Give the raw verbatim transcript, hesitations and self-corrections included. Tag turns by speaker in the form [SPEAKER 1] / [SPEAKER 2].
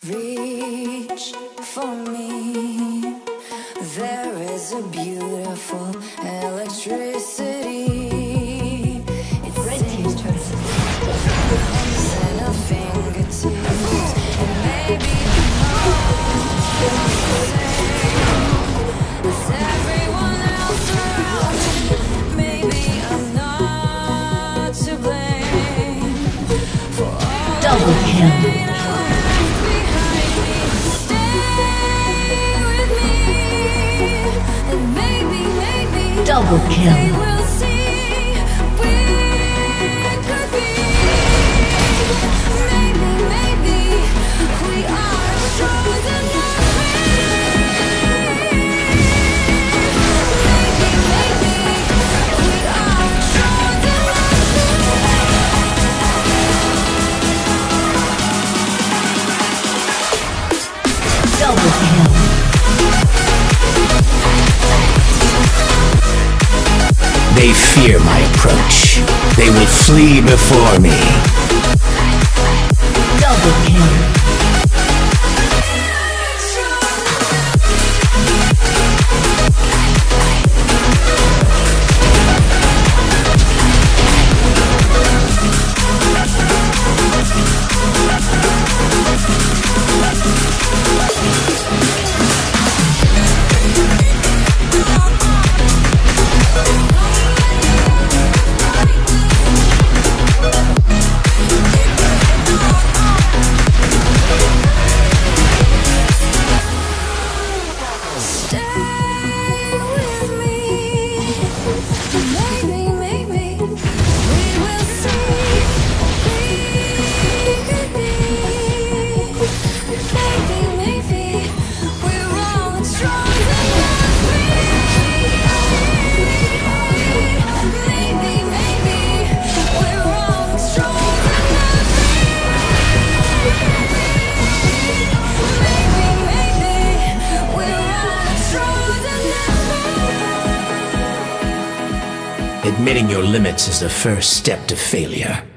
[SPEAKER 1] Reach for me. There is a beautiful electricity. It's red team's turn. In a fingertips, and maybe it's everyone else around me. Maybe I'm not to blame for all
[SPEAKER 2] double kill. Double kill.
[SPEAKER 1] They will see we could be. Maybe, maybe we are stronger than Maybe, maybe we are stronger than
[SPEAKER 2] Double kill.
[SPEAKER 3] They fear my approach. They will flee before me.
[SPEAKER 2] Double kill.
[SPEAKER 3] Admitting your limits is the first step to failure.